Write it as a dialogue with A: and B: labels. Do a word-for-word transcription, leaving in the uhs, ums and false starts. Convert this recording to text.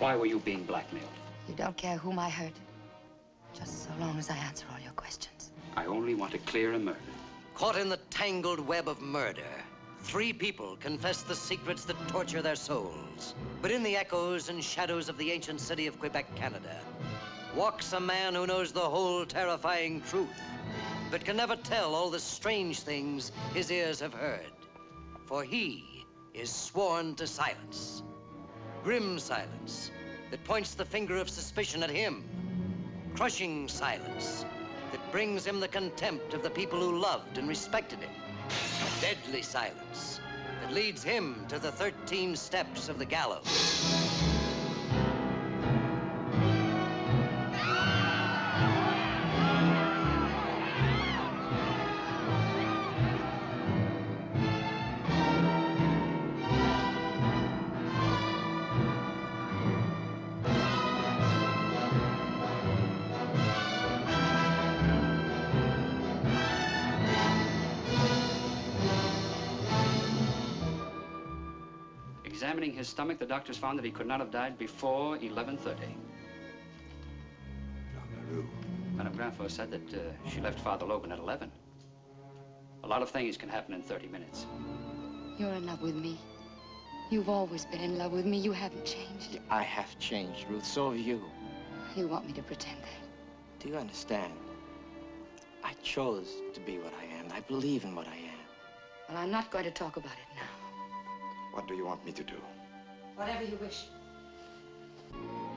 A: Why were you being blackmailed?
B: You don't care whom I hurt, just so long as I answer all your questions.
A: I only want to clear a murder.
C: Caught in the tangled web of murder, three people confess the secrets that torture their souls. But in the echoes and shadows of the ancient city of Quebec, Canada, walks a man who knows the whole terrifying truth, but can never tell all the strange things his ears have heard. For he is sworn to silence. Grim silence that points the finger of suspicion at him. Crushing silence that brings him the contempt of the people who loved and respected him. Deadly silence that leads him to the thirteen steps of the gallows.
A: Examining his stomach, the doctors found that he could not have died before eleven thirty. Madame Granfo said that uh, she left Father Logan at eleven. A lot of things can happen in thirty minutes.
B: You're in love with me. You've always been in love with me. You haven't changed.
D: Yeah, I have changed, Ruth. So have you.
B: You want me to pretend that?
D: Do you understand? I chose to be what I am. I believe in what I am.
B: Well, I'm not going to talk about it now.
E: What do you want me to do?
B: Whatever you wish.